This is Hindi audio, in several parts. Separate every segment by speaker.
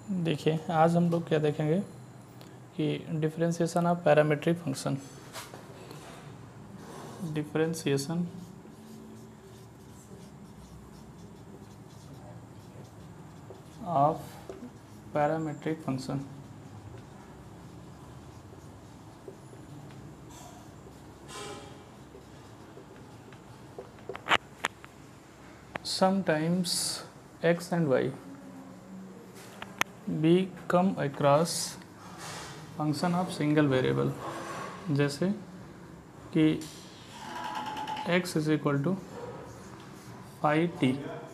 Speaker 1: देखिए आज हम लोग क्या देखेंगे कि differentiation of parametric function. Differentiation of parametric function. Sometimes x and y we come across function of single variable, जैसे कि x is equal to phi t.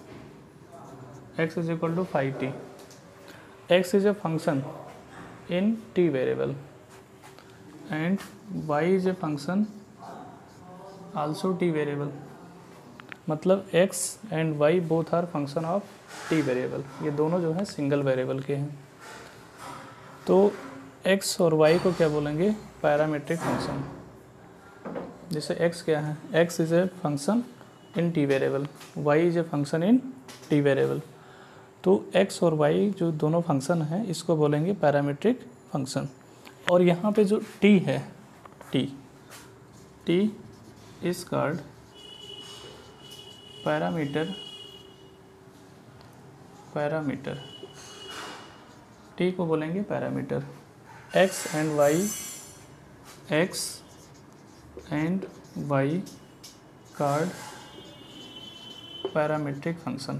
Speaker 1: x is equal to phi t. x is a function in t variable and y is a function also t variable. मतलब x and y both are function of t variable, ये दोनों जो है सिंगल वेरिएबल के हैं। तो x और y को क्या बोलेंगे? Parametric function. जैसे x क्या है? x is a function in t variable, y is a function in t variable. तो x और y जो दोनों फंक्शन हैं इसको बोलेंगे पैरामीट्रिक फंक्शन। और यहाँ पे जो t है, t is called parameter t को बोलेंगे parameter. x and y called parametric function.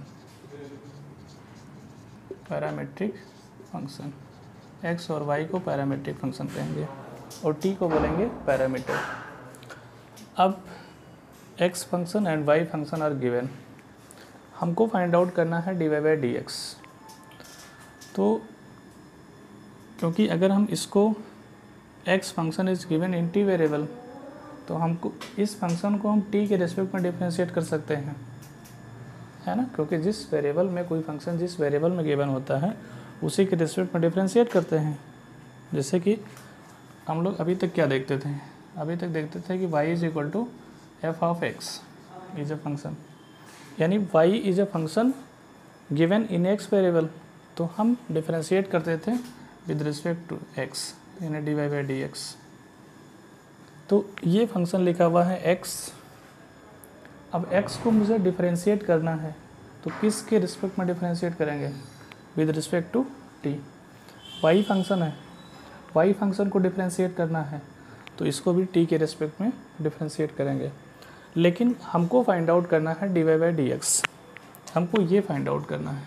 Speaker 1: x और y को पैरामीट्रिक फंक्शन कहेंगे और t को बोलेंगे पैरामीटर। अब x function and y function are given, हमको फाइंड आउट करना है dy बाई dx। तो क्योंकि अगर हम इसको x function is given in t variable, तो हमको इस फंक्शन को हम t के रिस्पेक्ट में डिफरेंशिएट कर सकते हैं, है ना। क्योंकि जिस वेरिएबल में कोई फंक्शन जिस वेरिएबल में गिवन होता है उसी के रिस्पेक्ट में डिफरेंशिएट करते हैं। जैसे कि हम लोग अभी तक क्या देखते थे? अभी तक देखते थे कि y is equal to f of x is a function, यानी y is a function given in x variable, तो हम डिफरेंशिएट करते थे विद रिस्पेक्ट टू x, यानी dy बाई dx। तो ये फंक्शन लिखा हुआ है x। अब x को मुझे डिफरेंशिएट करना है, तो किस के रिस्पेक्ट में डिफरेंशिएट करेंगे? With respect to t। y function है, y फंक्शन को डिफरेंशिएट करना है तो इसको भी t के रिस्पेक्ट में डिफरेंशिएट करेंगे। लेकिन हमको फाइंड आउट करना है dy बाई dx, हमको ये फाइंड आउट करना है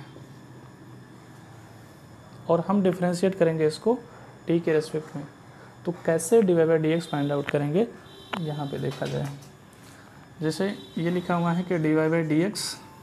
Speaker 1: और हम डिफरेंशिएट करेंगे इसको t के रेस्पेक्ट में। तो कैसे dy by dx find out करेंगे यहाँ पे देखा जाए। जैसे ये लिखा हुआ है कि dy by dx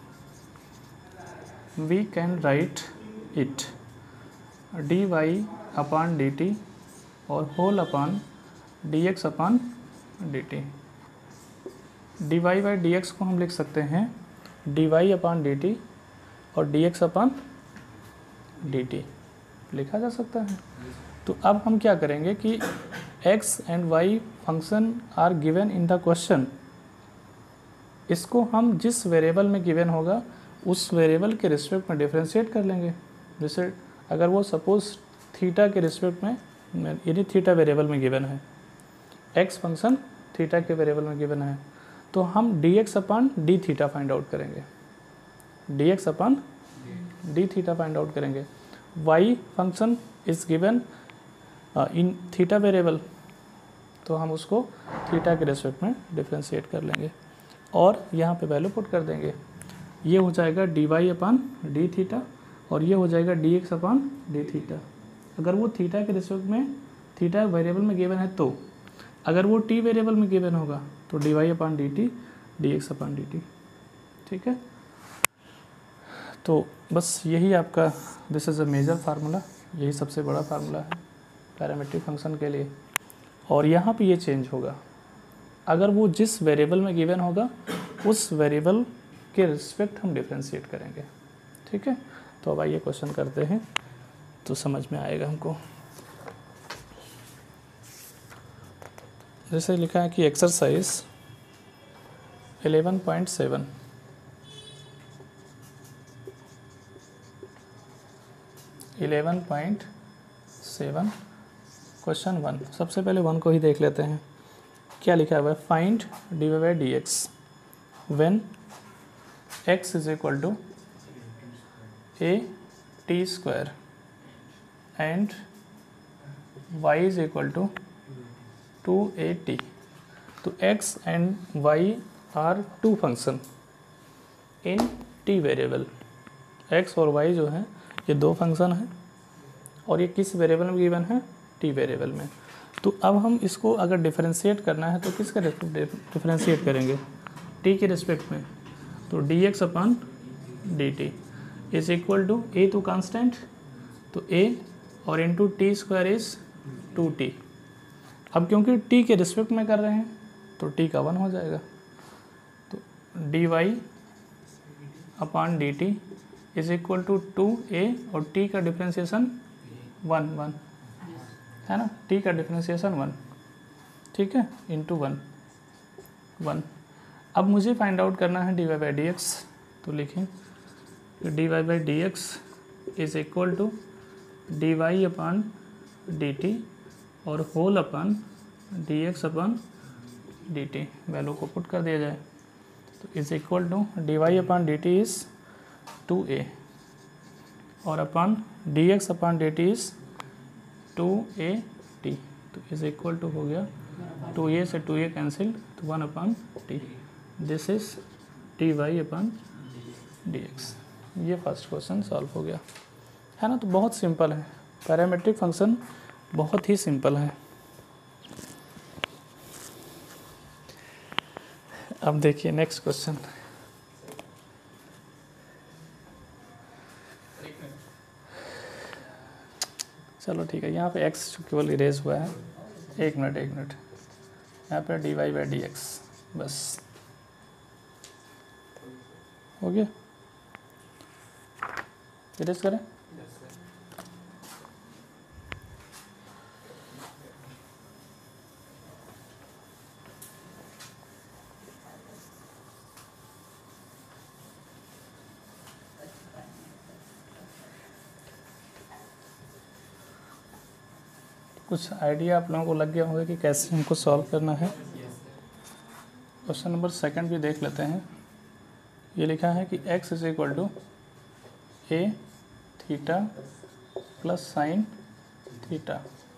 Speaker 1: we can write it dy upon dt और whole upon dx upon dt। dy by dx को हम लिख सकते हैं dy अपॉन dt और dx अपॉन dt लिखा जा सकता है। तो अब हम क्या करेंगे कि x and y function are given in the question, इसको हम जिस वेरिएबल में गिवन होगा उस वेरिएबल के रिस्पेक्ट में डिफरेंशिएट कर लेंगे। जैसे अगर वो सपोज थीटा के रिस्पेक्ट में, यानी थीटा वेरिएबल में गिवन है, x फंक्शन थीटा के वेरिएबल में गिवन है, तो हम dx upon d theta find out करेंगे, dx upon d theta find out करेंगे। y function is given in theta variable, तो हम उसको थीटा के रेस्पेक्ट में डिफरेंशिएट कर लेंगे और यहाँ पे वैल्यू पुट कर देंगे। ये हो जाएगा dy अपॉन डी थीटा और ये हो जाएगा dx अपॉन डी थीटा। अगर वो थीटा के रेस्पेक्ट में थीटा वेरिएबल में गिवन है, तो अगर वो t वेरिएबल में गिवन होगा तो dy upon dt dx upon dt। ठीक है, तो बस यही आपका this is a major formula, यही सबसे बड़ा फार्मूला है पैरामीट्रिक फंक्शन के लिए। और यहाँ पे ये चेंज होगा अगर वो जिस वेरिएबल में गिवन होगा उस वेरिएबल के रिस्पेक्ट हम डिफरेंशिएट करेंगे। ठीक है, तो अब आइए क्वेश्चन करते हैं तो समझ में आएगा हमको। जैसे लिखा है कि एक्सरसाइज 11.7, 11.7। क्वेश्चन 1, सबसे पहले 1 को ही देख लेते हैं। क्या लिखा हुआ है? Find d y by d x when x is equal to a t square and y is equal to 2at। तो x and y are two function in t variable. x और y जो है ये दो फंक्शन हैं और ये किस वेरिएबल में गिवन है? t वेरिएबल में। तो अब हम इसको अगर डिफरेंशिएट करना है तो किसका डिफरेंशिएट करेंगे? t के रिस्पेक्ट में। तो dx upon dt is equal to a तो कांस्टेंट, तो a और into t square is 2t। अब क्योंकि t के रिस्पेक्ट में कर रहे हैं तो t का 1 हो जाएगा। तो dy upon dt is equal to 2a और t का डिफ्रेंसिएशन 1 है ना, t का डिफ्रेंसिएशन 1, ठीक है, इंटू 1। अब मुझे फाइंड आउट करना है dy बाई डी एक्स। तो लिखें dy by d x is equal to dy upon dt और whole upon dx upon dt। Value को पुट कर दिया जाए तो is equal to dy upon dt is 2a और upon dx upon dt is 2at। तो इज इक्वल टू हो गया 2a से 2a कैंसिल तो 1 upon t। This is dy upon dx। ये फर्स्ट क्वेश्चन सॉल्व हो गया है ना। तो बहुत सिंपल है, पैरामेट्रिक फंक्शन बहुत ही सिंपल है। अब देखिए नेक्स्ट क्वेश्चन। चलो ठीक है, यहाँ पे x केवल इरेज हुआ है। एक मिनट यहाँ पे dy बाई डी एक्स बस हो गया। इरेज करें। कुछ आइडिया आप लोगों को लग गया होगा कि कैसे हमको सॉल्व करना है। क्वेश्चन नंबर 2 भी देख लेते हैं। ये लिखा है कि x is equal to a थीटा plus sine theta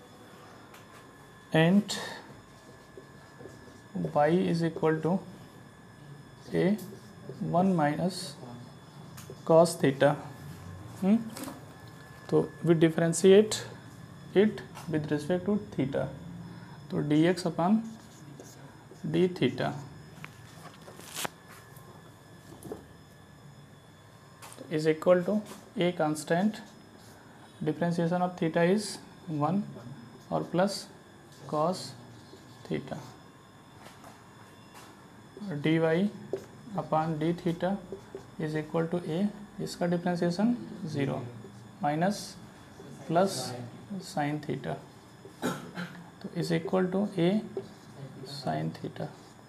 Speaker 1: and y is equal to a 1 minus cos theta. तो we differentiate it with respect to theta. तो dx upon d theta is equal to a constant, differentiation of theta is 1 और plus cos theta. dy upon d theta is equal to a, इसका differentiation 0 minus plus sine theta तो is equal to a sign theta.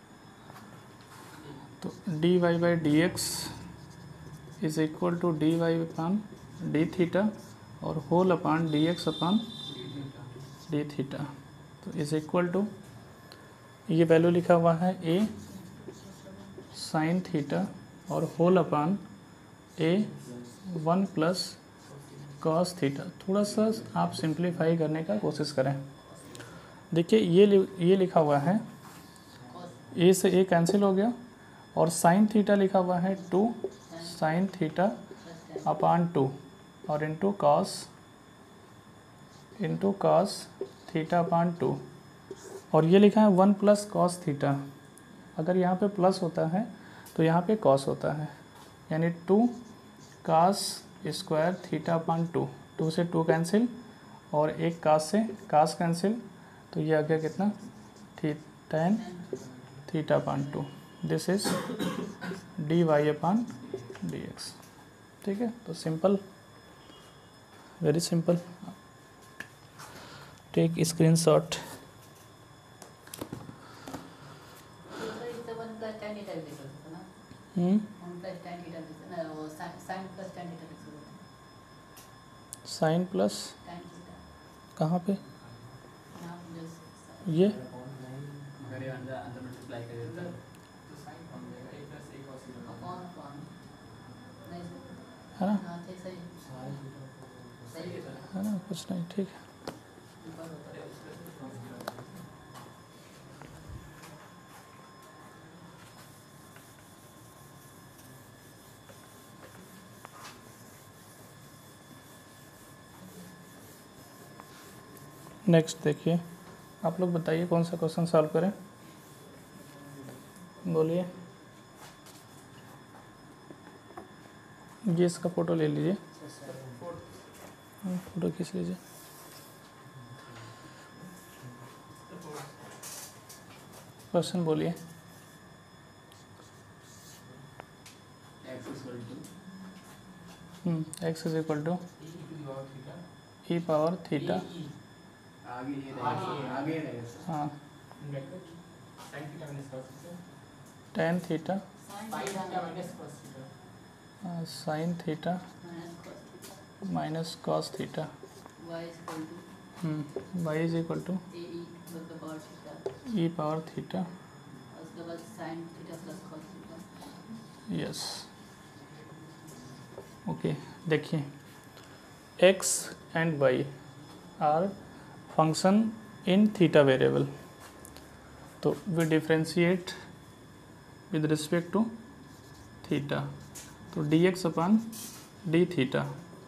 Speaker 1: तो dy by d x is equal to dy upon d theta और whole upon dx upon d theta. तो इज इक्वल टू ये वैल्यू लिखा हुआ है a साइन थीटा और whole upon a 1 plus cos theta. थोड़ा सा आप सिंप्लीफाई करने का कोशिश करें। देखिए ये लिखा हुआ है a से a कैंसिल हो गया और साइन थीटा लिखा हुआ है 2 साइन थीटा अपॉन 2 और इंटू कॉस थीटा अपॉन 2 और ये लिखा है 1 प्लस कॉस थीटा। अगर यहाँ पे प्लस होता है तो यहाँ पे कॉस होता है, यानी 2 कॉस स्क्वायर थीटा अपॉन 2 से 2 कैंसिल और एक कॉस से कॉस कैंसिल। तो ये आ गया कितना? tan theta upon 2। This is dy upon dx। ठीक है, तो simple, very simple. Take screenshot. Sine plus
Speaker 2: tan theta
Speaker 1: कहाँ पे,
Speaker 2: यहाँ पे जैसे
Speaker 1: ये
Speaker 3: अगर ये अंदर अंदर मल्टीप्लाई करें तो
Speaker 2: अपॉन अपॉन नहीं सर,
Speaker 1: है ना,
Speaker 2: हाँ ठीक सही सही है सर,
Speaker 1: है ना, कुछ नहीं, ठीक है।
Speaker 2: ऊपर होता है
Speaker 1: नेक्स्ट देखिए, आप लोग बताइए कौन सा क्वेश्चन सॉल्व करें, बोलिए। ये इसका फ़ोटो ले लीजिए, फ़ोटो खींच लीजिए। क्वेश्चन बोलिए।
Speaker 3: x
Speaker 1: x is equal to e power theta,
Speaker 3: आगे ये रहेगा सर।
Speaker 1: हाँ, tan theta sine theta minus cos theta, y is equal to e power theta,
Speaker 2: उसके बाद sin theta plus cos theta.
Speaker 1: Yes. Okay, देखिए x and y are function in theta variable, तो we differentiate with respect to theta, तो dx upon d theta,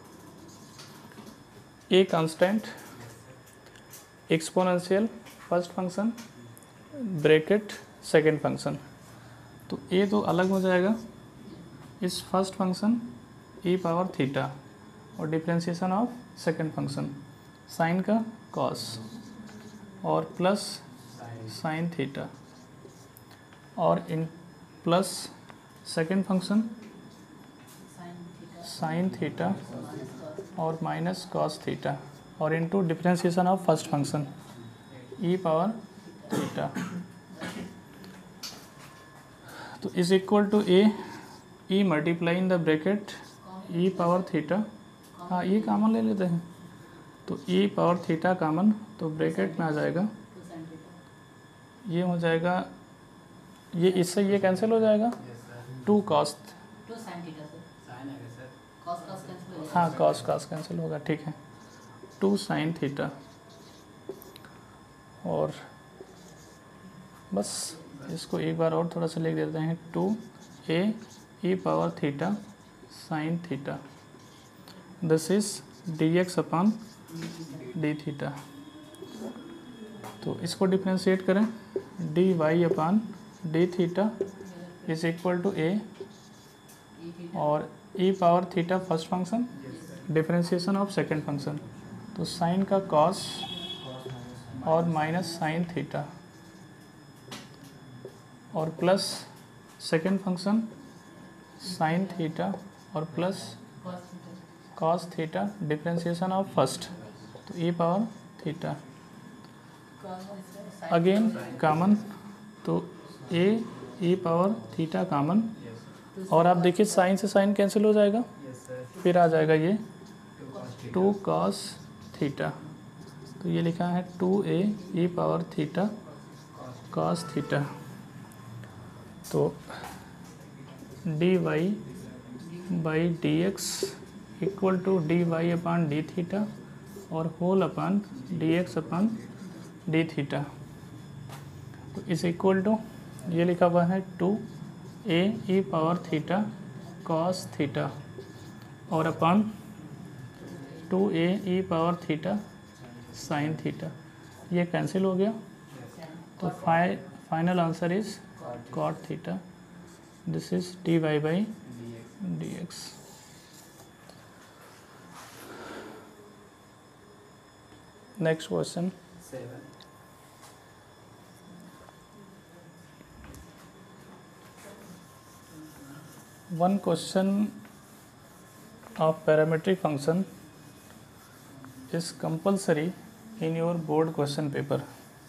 Speaker 1: a constant, exponential first function, bracket second function, तो ए तो अलग हो जाएगा इस first function e power theta, और differentiation of second function sine का कॉस, और प्लस साइन थीटा, और इन plus second function sine theta और माइनस कॉस थीटा, और into differentiation of first function e power theta, तो is equal to a multiply in the bracket e power theta, हाँ ये कॉमन ले लेते हैं, तो ई पावर थीटा कॉमन, तो ब्रैकेट में आ जाएगा, ये हो जाएगा, ये इससे ये कैंसिल हो जाएगा, two cos,
Speaker 2: two sin theta sir,
Speaker 3: sine आएगा सर।
Speaker 2: cos cos कैंसिल हो जाएगा।
Speaker 1: हाँ कॉस कॉस कैंसिल होगा, ठीक है, टू साइन थीटा, और बस इसको एक बार और थोड़ा सा लिख देते हैं, two a e power theta sine theta, this is d x upon d theta, तो इसको डिफ्रेंशिएट करें, d y upon d theta is equal to a,
Speaker 2: e theta
Speaker 1: और e power theta first function, differentiation of second function, तो साइन का कॉस और माइनस साइन थीटा, और plus second function sine theta और plus
Speaker 2: cos theta
Speaker 1: cos theta, differentiation of first, तो e power theta,
Speaker 2: sin
Speaker 1: again common, तो a e power theta common, और आप देखिए साइन से साइन कैंसिल हो जाएगा,
Speaker 3: यस सर।
Speaker 1: फिर आ जाएगा ये
Speaker 3: टू
Speaker 1: 2 cos थीटा, तो ये लिखा है 2a e power theta cos theta, तो d y by d x equal to d y upon d theta और whole upon d x upon d theta, तो इस इक्वल टू ये लिखा हुआ है 2a e power theta cos theta और upon 2a e power theta sine theta, ये कैंसिल हो गया, तो final answer is cot theta, this is d y by d x. Next question,
Speaker 3: 7
Speaker 1: one question of parametric function is compulsory in your board question paper।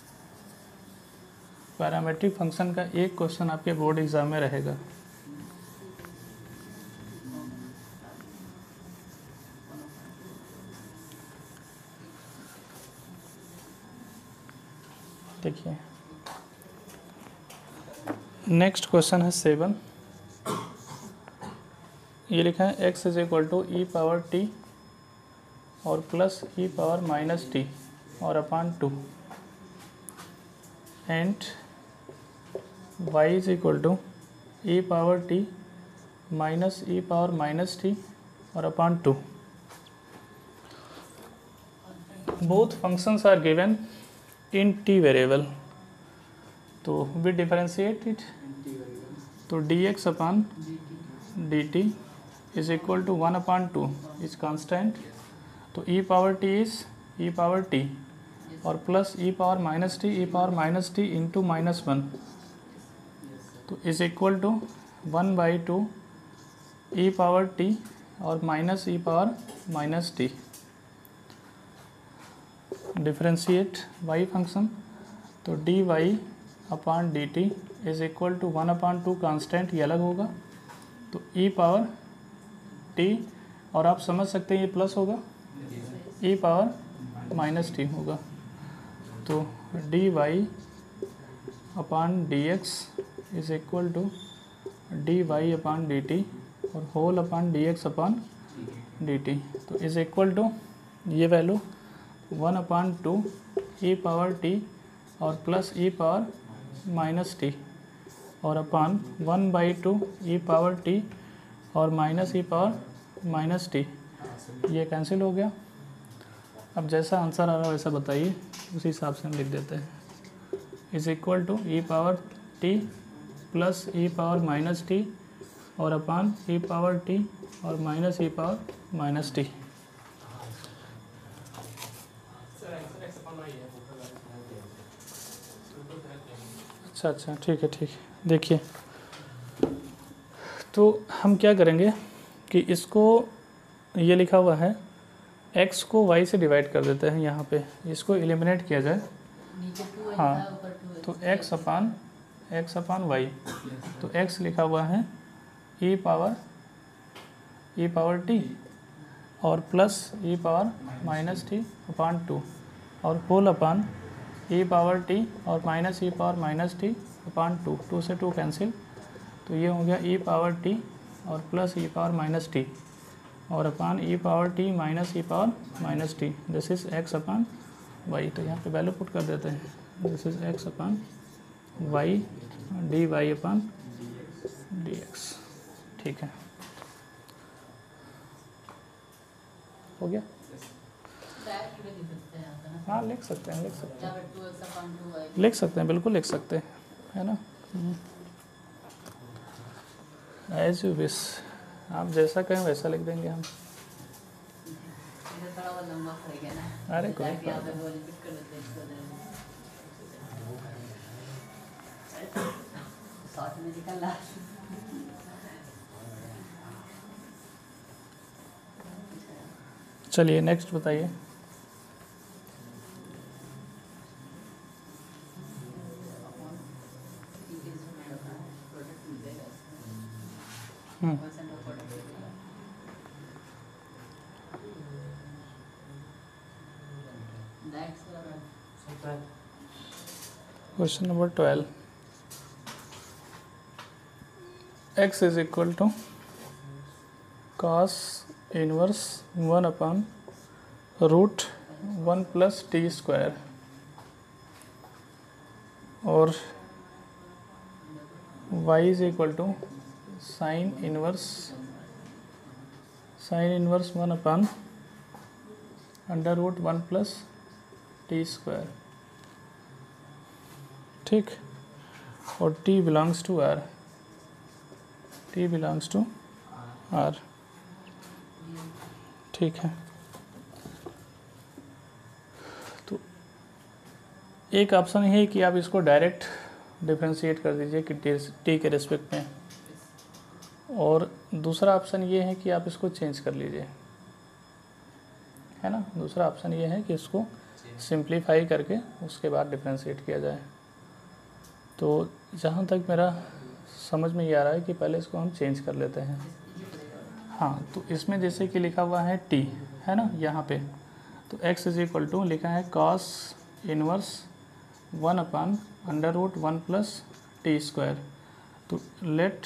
Speaker 1: Parametric function का एक क्वेश्चन आपके बोर्ड एग्जाम में रहेगा, देखिए नेक्स्ट क्वेश्चन है 7। ये लिखा है x is equal to e power t और plus e power minus t और upon 2 and y is equal to e power t minus e power minus t और upon 2। Both functions are given in t variable, तो वी डिफरेंशिएट इट, तो dx upon dt is equal to 1 upon 2 is constant, तो e power t is e power t और plus e power minus t into minus 1, तो is equal to 1/2 e power t और minus e power minus t। Differentiate y function, तो dy upon dt is equal to 1 upon 2 constant, ये अलग होगा, तो e पावर t और आप समझ सकते हैं ये प्लस होगा, e पावर माइनस t होगा, तो dy upon dx is equal to dy upon dt और whole upon dx upon dt, तो इज इक्वल टू ये value 1 upon 2 e power t और plus e power minus t और अपान 1/2 e पावर t और minus e power minus t, ये कैंसिल हो गया। अब जैसा आंसर आ रहा है वैसा बताइए, उसी हिसाब से हम लिख देते हैं। Is equal to e power t plus e power minus t और अपान e पावर t और minus e power minus t। अच्छा ठीक है। देखिए तो हम क्या करेंगे कि इसको, ये लिखा हुआ है x को y से डिवाइड कर देते हैं, यहाँ पे इसको एलिमिनेट किया जाए।
Speaker 2: नीचे 2
Speaker 1: हाँ,
Speaker 2: है, ऊपर 2 है।
Speaker 1: तो x अपान y, तो x लिखा हुआ है e पावर t और plus e power minus t upon 2 और whole upon e power t और minus e power minus t upon 2, 2 से 2 कैंसिल, तो ये हो गया e पावर t और plus e power minus t और upon e power t minus e power minus t, this is x upon y। तो यहाँ पे वैल्यू पुट कर देते हैं, this is x upon y dy upon dx। ठीक है, हो गया।
Speaker 2: डायरेक्ट भी लिख सकते हैं आप, है ना?
Speaker 1: हाँ लिख सकते हैं
Speaker 2: या फिर 2x अपान 2y।
Speaker 1: लिख सकते हैं, बिल्कुल लिख सकते हैं, है ना। एज यू विश, आप जैसा कहें वैसा लिख देंगे हम।
Speaker 2: ये थोड़ा बहुत लंबा पड़ेगा ना।
Speaker 1: अरे कोई
Speaker 2: ताकि आप
Speaker 1: बात
Speaker 2: वो रिपीट कर देते हैं इसको जरा। साथ में निकल ला।
Speaker 1: चलिए नेक्स्ट बताइए। Question number 12, x is equal to cos inverse 1 upon root 1 plus t square और y is equal to sine inverse 1 upon under root 1 plus t square. ठीक, और t बिलोंग्स टू r, ठीक है। तो एक ऑप्शन है कि आप इसको डायरेक्ट डिफरेंशिएट कर दीजिए कि t के रिस्पेक्ट में, और दूसरा ऑप्शन ये है कि आप इसको चेंज कर लीजिए, है ना। दूसरा ऑप्शन ये है कि इसको सिंप्लीफाई करके उसके बाद डिफरेंशिएट किया जाए। तो जहाँ तक मेरा समझ में ये आ रहा है कि पहले इसको हम चेंज कर लेते हैं। हाँ, तो इसमें जैसे कि लिखा हुआ है t, है ना, यहाँ पे, तो x इज इक्वल टू लिखा है cos inverse 1 upon under root 1 plus t square. तो let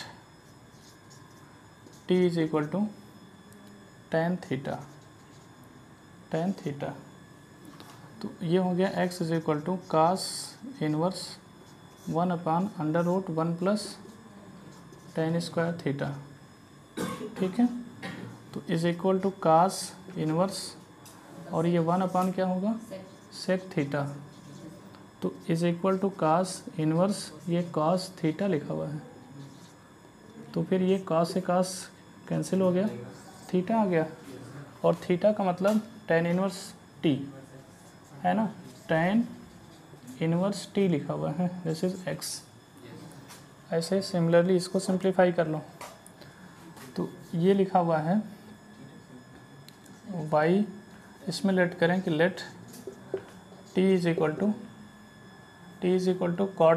Speaker 1: t is equal to tan theta, tan theta. तो ये हो गया x is equal to cos inverse 1 upon under root 1 plus tan square theta. ठीक है, तो is equal to cos inverse, और ये 1 अपान क्या होगा, सेक थीटा। तो is equal to cos inverse, ये कास थीटा लिखा हुआ है, तो फिर ये कास से कास कैंसिल हो गया, थीटा आ गया, और थीटा का मतलब tan इनवर्स टी है ना, tan इनवर्स टी लिखा हुआ है, दिस इज x। ऐसे सिमिलरली इसको सिंप्लीफाई कर लो, तो ये लिखा हुआ है y, इसमें लेट करें कि let t is equal to cot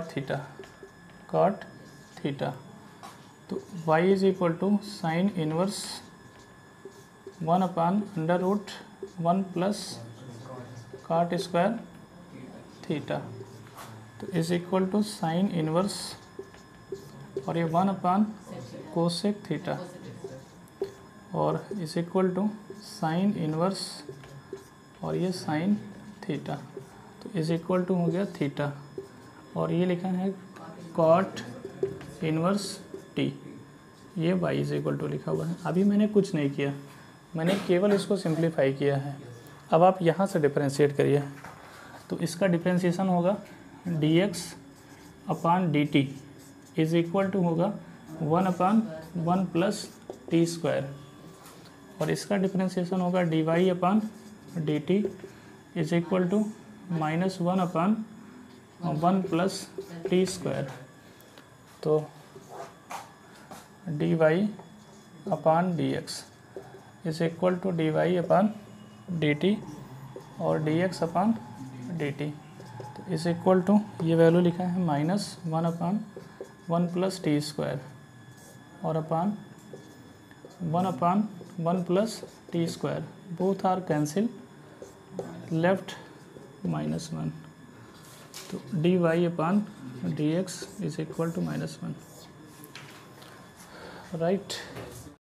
Speaker 1: theta. तो y is equal to sine inverse 1 upon under root 1 plus cot square theta. तो is equal to sine inverse, और ये 1 अपान कोसेक थीटा, और is equal to sine inverse, और ये साइन थीटा। तो इज इक्वल टू हो गया थीटा, और ये लिखा है कॉट इनवर्स टी, ये y इज इक्वल टू लिखा हुआ है। अभी मैंने कुछ नहीं किया, मैंने केवल इसको सिंप्लीफाई किया है। अब आप यहाँ से डिफरेंशिएट करिए, तो इसका डिफरेंशिएशन होगा dx upon dt is equal to होगा 1 अपान 1 प्लस टी स्क्वायर, और इसका डिफरेंशिएशन होगा dy upon dt is equal to minus 1 upon 1 plus t square. तो dy upon dx is equal to dy upon dt और dx अपान dt। तो इज इक्वल टू, ये वैल्यू लिखा है minus 1 upon 1 plus t square, और upon 1 plus t square, both are cancel, left -1। तो dy upon dx is equal to -1, right.